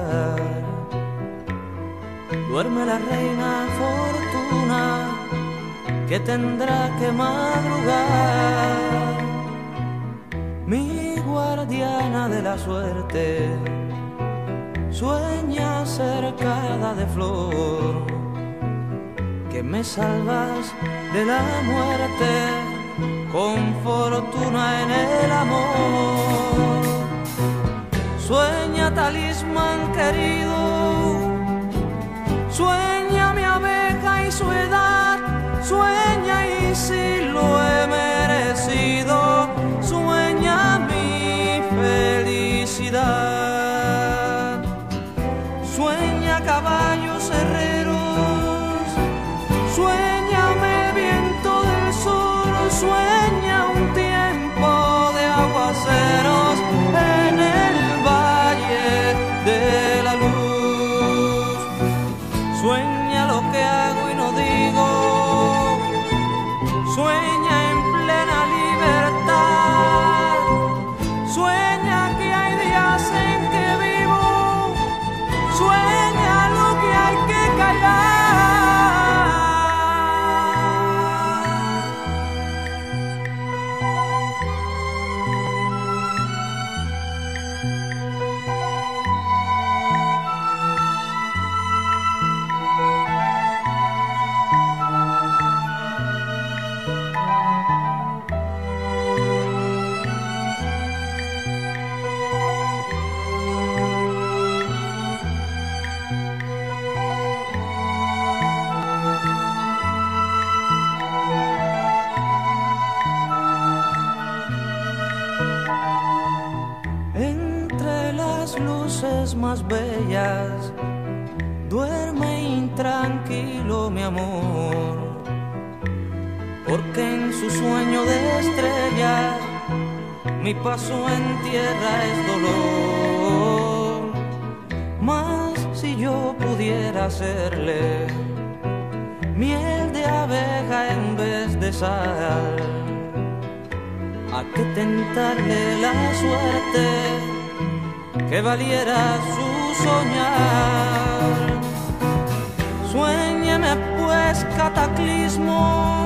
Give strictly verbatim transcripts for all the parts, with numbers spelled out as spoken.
lugar. Duerme la reina fortuna, que tendrá que madrugar. Mi guardiana de la suerte sueña cercada de flor, que me salvas de la muerte con fortuna en el amor. Sueña talismán querido, sueña mi abeja y su edad, sueña y si lo he merecido, sueña mi felicidad. Sueña caballos herreros, suéñame viento del sur, sueña un tiempo de aguaceros en el valle de la luz. Sueña lo que hago y no digo, sueña en plena libertad, sueña que hay días en que vivo, sueña lo que hay que callar. Luces más bellas, duerme intranquilo mi amor, porque en su sueño de estrella mi paso en tierra es dolor. Mas si yo pudiera hacerle miel de abeja en vez de sal, ¿a qué tentarle la suerte que valiera su soñar? Suéñeme pues cataclismo,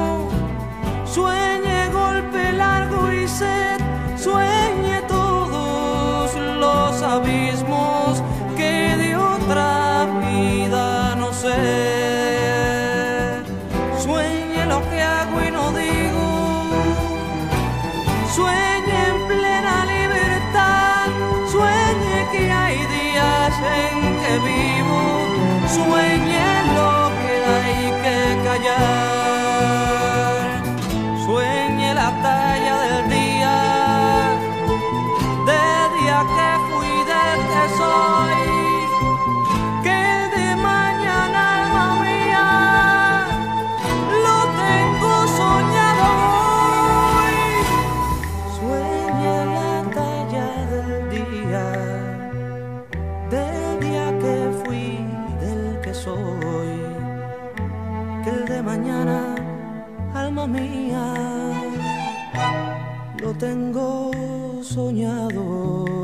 sueñe golpe largo y sed, sueñe todos los abismos que de otra vida no sé. Sueñe lo que hago y no digo, sueñe en plena libertad, sueñe que hay días en que vivo, sueñe lo que hay que callar. Sueñe la talla del día, del día que fui, del que soy, que el de mañana, alma mía, lo tengo soñado hoy. Sueñe la talla del día, del día que fui, del que soy, que el de mañana, alma mía, lo tengo soñado.